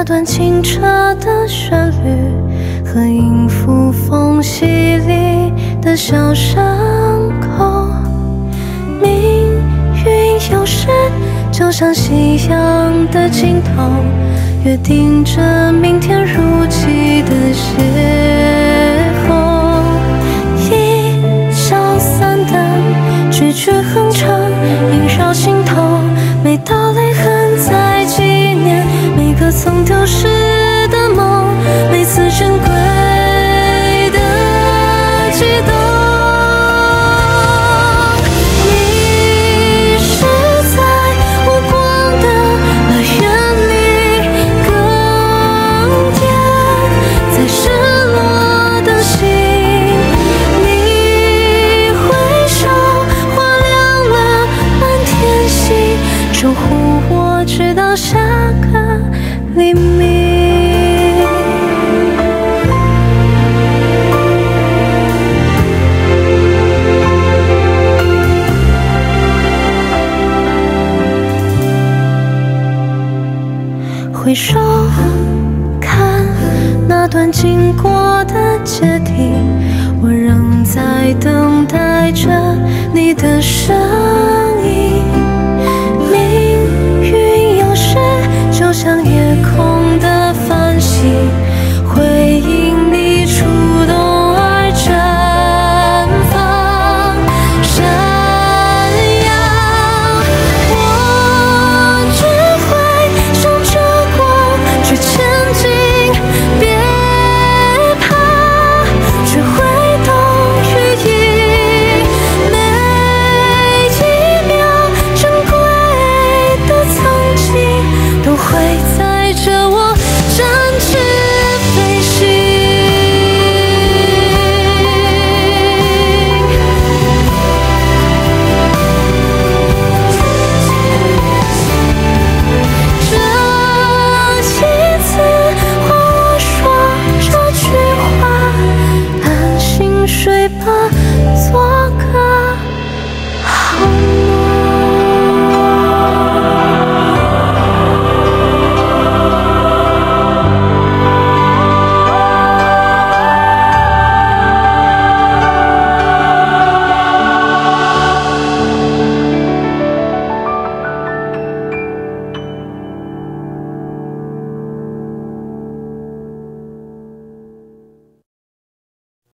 段清澈的旋律，和音符缝隙里的小伤口。命运有时就像夕阳的尽头，约定着明天如期的邂逅。一盏散灯，句句哼唱，萦绕心头。每道泪痕在纪念每个曾丢失的梦，每次珍贵的悸动。你是在无光的乐园里更迭，在失落的心，你挥手划亮了满天星，守护我直到下个黎明。回首看那段经过的街亭，我仍在等待着你的声音。命运有时就像夜空的繁星，会因你触动而绽放闪耀。我只会向着光去前进，别怕，只会懂寓意。每一秒珍贵的曾经，都会在